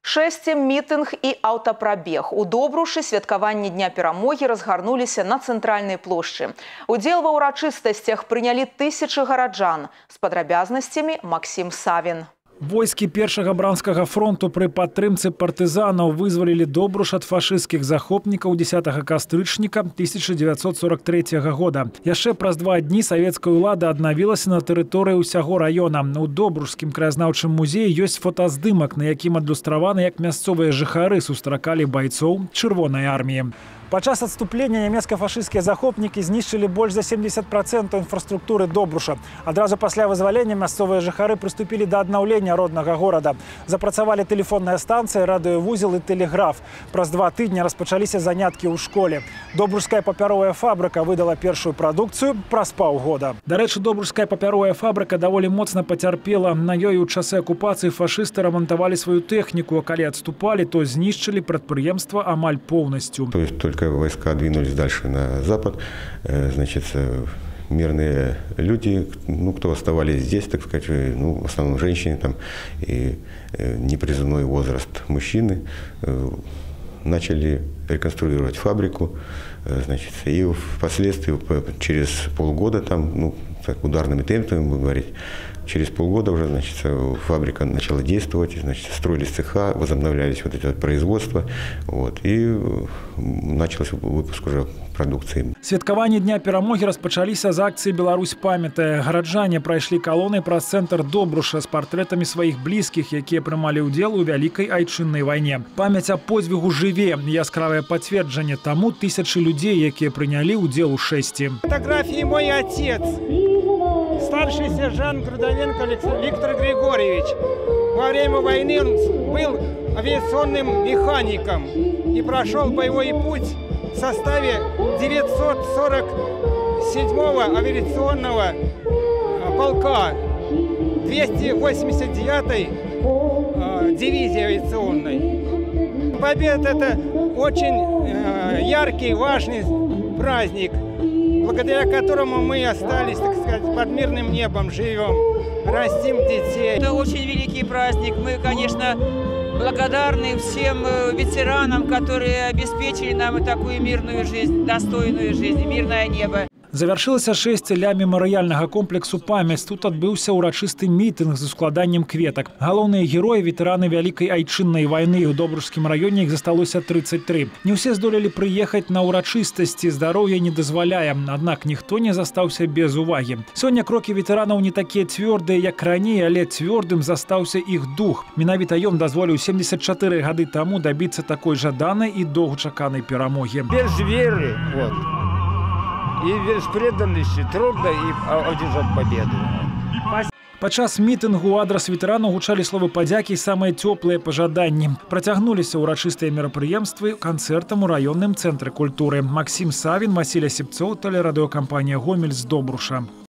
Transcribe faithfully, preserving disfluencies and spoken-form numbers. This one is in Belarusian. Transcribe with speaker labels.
Speaker 1: Шэсце, мітынг і аўтапрабег. У Добрушы святкаванне Дня перамогі разгарнуліся на цэнтральнай плошчы. Удзел ва ўрачыстасцях прынялі тысячы гараджан. З падрабязнасцямі Максім Савін.
Speaker 2: Войскі першага бранскага фронту пры падтрымцы партызанаў вызвалілі Добруш ад фашысцкіх захопнікаў дзесятага кастрычніка тысяча дзевяцьсот сорок трэцяга года. Яшчэ праз два дні савецкая ўлада аднавілася на тэрыторыі ўсяго раёна. У Добрушскім краязнаўчым музеі ёсць фотаздымак, на якім адлюстраваны, як мясцовыя жыхары сустракалі байцоў чырвонай арміі. Падчас адступлення нямецка-фашысцкія захопнікі знішчылі больш за семьдесят процентаў інфраструктуры Добруша. Адразу пасля вызвалення мясцовыя жыхары прыступілі да аднаўлення роднага горада. Запрацавалі тэлефонная станцыя, радыёвузел і тэлеграф. Праз два тыдні распачаліся заняткі ў школе. Добрушская папяровая фабрыка выдала першую прадукцыю праз паўгода. Дарэчы, Добрушская папяровая фабрыка даволі моцна пацярпела. На ёй у часы акупацыі фашысты рамантавалі сваю тэхніку, а калі адступалі, то знішчылі прадпрыемства амаль поўнасцю.
Speaker 3: Войска двинулись дальше на запад, значит, мирные люди, ну, кто оставались здесь, так сказать, ну, в основном женщины там и непризывной возраст мужчины, начали реконструировать фабрику, значит, и впоследствии через полгода там, ну, так, ударными темпами, будем говорить, через полгода уже, значит, фабрика начала действовать, значит, строились цеха, возобновлялись вот эти вот производства, вот, и начался выпуск уже продукции.
Speaker 2: Святкаванне Дня перамогі распачаліся з акцыі «Беларусь памятае». Гараджане прайшлі калонай праз цэнтр Добруша з партрэтамі сваіх блізкіх, якія прымалі ўдзел у вялікай айчыннай вайне. Памяць аб подзвігу жыве, яскравае пацверджанне таму тысячы людзей, якія прынялі ўдзел у шэсці.
Speaker 4: Фотографии мой отец, старший сержант Грудовенко Виктор Григорьевич. Во время войны он был авиационным механиком и прошел боевой путь в составе девятьсот сорок седьмого авиационного полка, двести восемьдесят девятой дивизии авиационной. Победа – это очень яркий, важный праздник, благодаря которому мы остались, так сказать, под мирным небом, живем, растим детей.
Speaker 5: Это очень великий праздник. Мы, конечно, благодарны всем ветеранам, которые обеспечили нам такую мирную жизнь, достойную жизнь, мирное небо.
Speaker 2: Завяршылася шэсце ля мемарыяльнага комплексу «Памяць». Тут адбыўся ўрачысты мітынг з ускладаннем кветак. Галоўныя героі – ветэраны вялікай айчыннай вайны. У Добрушскім раёне іх засталося тридцать три. Не ўсе здолелі прыехаць на ўрачыстасці, здароўе не дазваляе. Аднак ніхто не застаўся без увагі. Сёння крокі ветэранаў не такія цвёрдыя, як раней, але цвёрдым застаўся іх дух. Менавіта ён дазволіў семьдесят четыре гады таму дабіцца такой жаданай і доўгачаканай перамогі.
Speaker 4: Без веры, вот. И без преданности трудно им одержать победу.
Speaker 2: Падчас мітынгу ў адрас ветэранаў гучалі словы падзякі і самыя цёплыя пажаданні. Працягнуліся ўрачыстыя мерапрыемствы канцэртам у раённым цэнтры культуры. Максім Савін, Васіль Асіпцоў, тэлерадыёкампанія «Гомель» з Добруша.